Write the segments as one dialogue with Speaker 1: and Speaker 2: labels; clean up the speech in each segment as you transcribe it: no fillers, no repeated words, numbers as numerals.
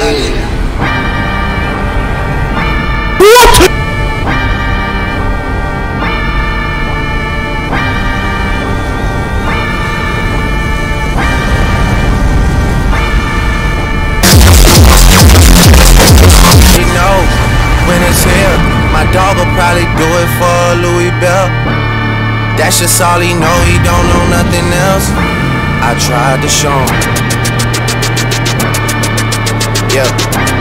Speaker 1: Dog will probably do it for Louis Bell. That's just all he know, he don't know nothing else. I tried to show him. Yeah.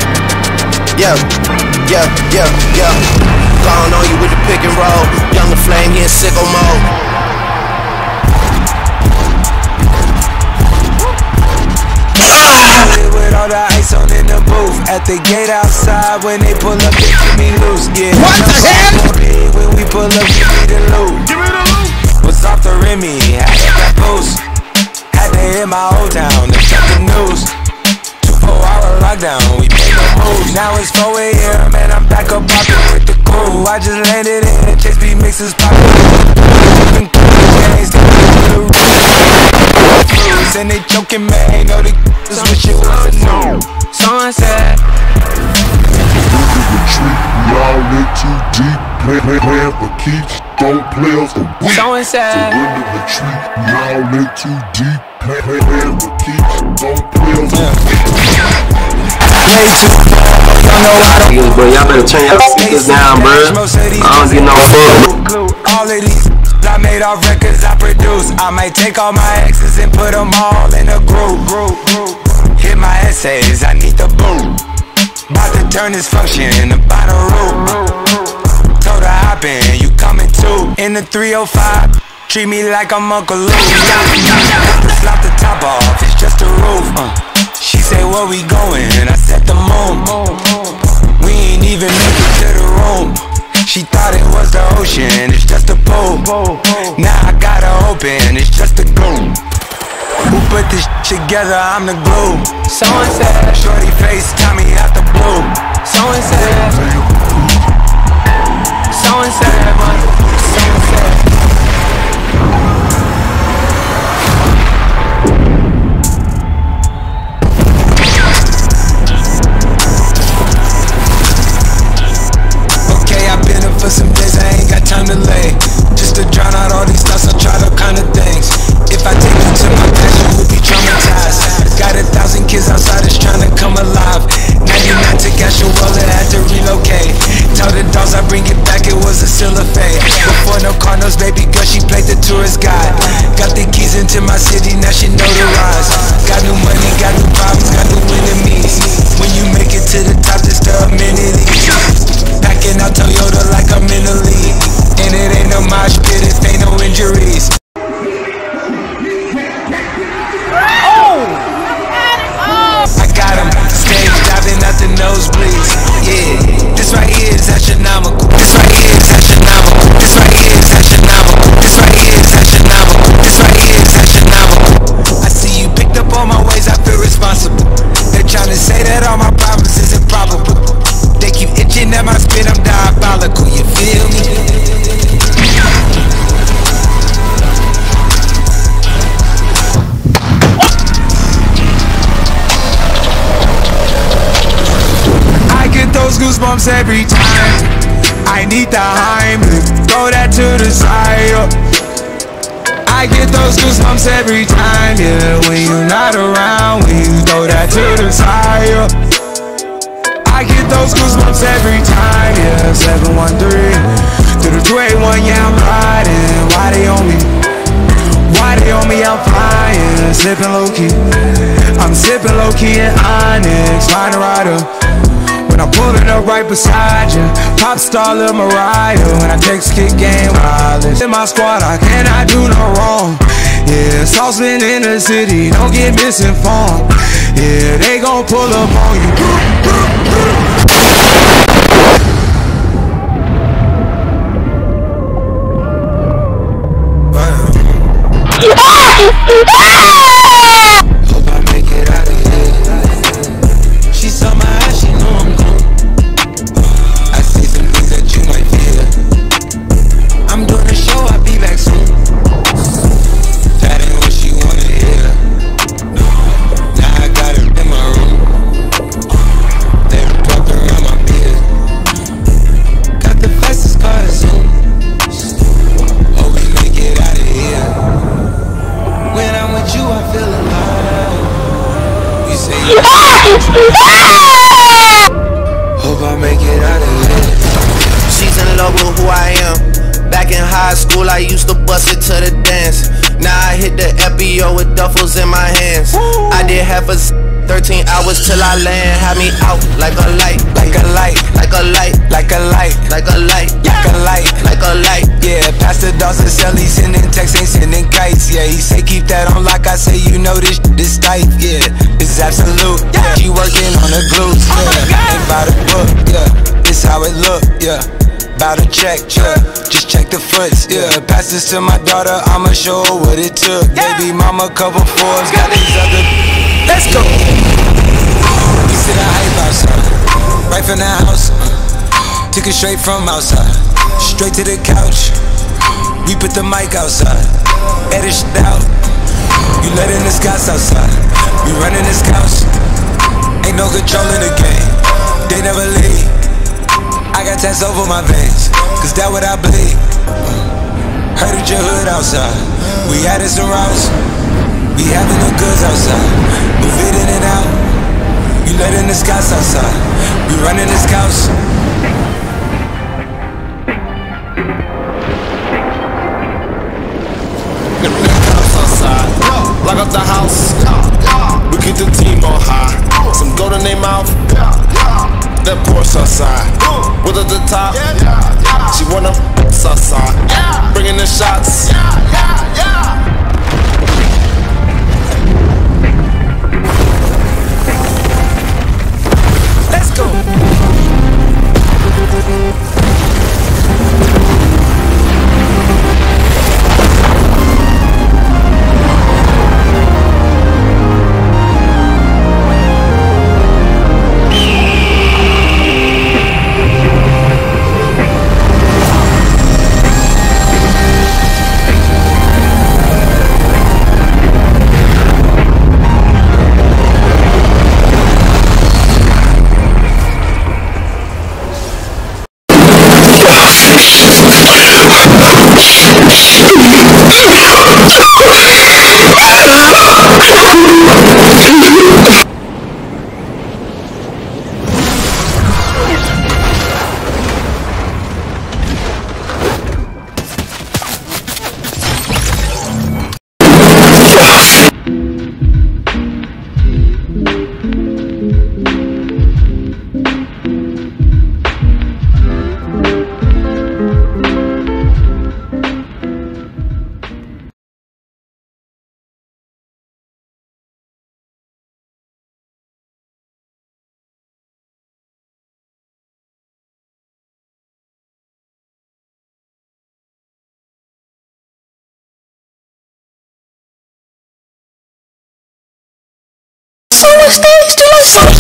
Speaker 1: Falling on you with the pick and roll. Younger flame, he in sicko mode. With all the ice on in the booth. At the gate outside, when they pull up, they keep me loose. Yeah.
Speaker 2: What the hell?
Speaker 1: When we pull up, give me the loot. What's off the Remy? Had that boost. Had to hit my old town to check the news. 24-hour lockdown, we made no moves. Now it's 4 AM and I'm back up poppin' with the crew. I just landed in Chase B mixes poppin'. And they joking, man, know they just wish it was a no. Someone said
Speaker 3: retreat, we all in too deep. Playing for keeps, don't players for weak.
Speaker 1: Someone said
Speaker 3: surrender retreat, we all in too deep. Playing for keeps, don't players for weak.
Speaker 4: Bro, y'all better turn y'all speakers down, bro. I don't get no fuck.
Speaker 1: All of these I made off records I produce. I might take all my exes and put them all in a group. Hit my essays, I need the boot. About to turn this function in the Bonnaroo. Told her hop in, you coming too. In the 305, treat me like I'm Uncle Luke. Slap the top off, it's just a roof. She say where we going, and I said the moon. We ain't even make it to the room. She thought it was the ocean, it's just a pool. Now I gotta open, it's just a gloom. Who put this together? I'm the glue. Someone said shorty face, Tommy out the blue. Someone said someone said someone said for some days I ain't got time to lay. Just to drown out all these thoughts, I tried all kind of things. If I take you to my past, you will be traumatized. Got 1,000 kids outside that's trying to come alive. 99 to gas your wallet, had to relocate. Tell the dogs I bring it back, it was a still a fade. Before no Cardinals, baby girl, she played the tourist guide. Got the keys into my city, now she know the rise. Got new money, got new problems, got new enemies. When you make it to the top, just the amenities. Packing out Toyota like I'm in the league. And it ain't no mosh pit if ain't no injuries. I got him stage diving out the nosebleeds. Yeah, this right here is astronomical. This right here is astronomical. This right here is astronomical. This right here is astronomical. This right here is astronomical. I see you picked up all my ways, I feel responsible. They're trying to say that all my problems is improbable. They keep itching at my spit, I'm diabolical, you feel me? I get those goosebumps every time. I need the Heimlich, throw that to the side. I get those goosebumps every time, yeah. When you're not around, when you throw that to the side. I get those goosebumps every time, yeah. 713 through the 281, yeah, I'm riding. Why they on me? Why they on me? I'm flying, sipping low key. I'm sipping low key in Onyx, find a rider. When I'm pulling up right beside you, pop star Lil Mariah. When I text kick game wireless. In my squad, I cannot do no wrong. Yeah, saucemen in the city, don't get misinformed. Yeah, they gon' pull up on you. Hope I make it out of here. She saw my eyes, she know I'm gone. I see some things that you might fear. I'm doing a show, I'll be back soon. That ain't what she wanna hear. Now I got her in my room. Hope I make it out of here.
Speaker 2: She's in love with who I am. Back in high school, I used to bust it to the dance. Now I hit the FBO with duffels in my hands. I did half a 13 hours till I land. Had me out like a light,
Speaker 1: Like a light,
Speaker 2: like a light,
Speaker 1: like a light,
Speaker 2: like a light,
Speaker 1: like a light,
Speaker 2: like a light.
Speaker 1: yeah. Pastor Dawson sell, he sending texts, ain't sending kites. Yeah, he say keep that on lock. I say you know this tight. Yeah, this is absolute. Yeah, he working on the glutes. Yeah, ain't by the book. Yeah, this how it look. Yeah, bout to check. Yeah, just check the foots. Yeah, pass this to my daughter. I'ma show her what it took. Baby mama couple Forbes, got these other. Let's go. We sit the hype outside, right from the house. Took it straight from outside, straight to the couch. We put the mic outside, edit shit out. You letting the scouts outside, we running this couch. Ain't no control in the game, they never leave. I got tats over my veins, cause that what I bleed. Heard of your hood outside, we added some routes. We having the goods outside, move it in and out. You letting the scouts outside, we running this couch.
Speaker 5: Lock up the house, we keep the team on high. Some gold in their mouth, that Porsche outside. With at the top, she wanna outside. Bringing the shots.
Speaker 1: Let's go.
Speaker 6: So much things to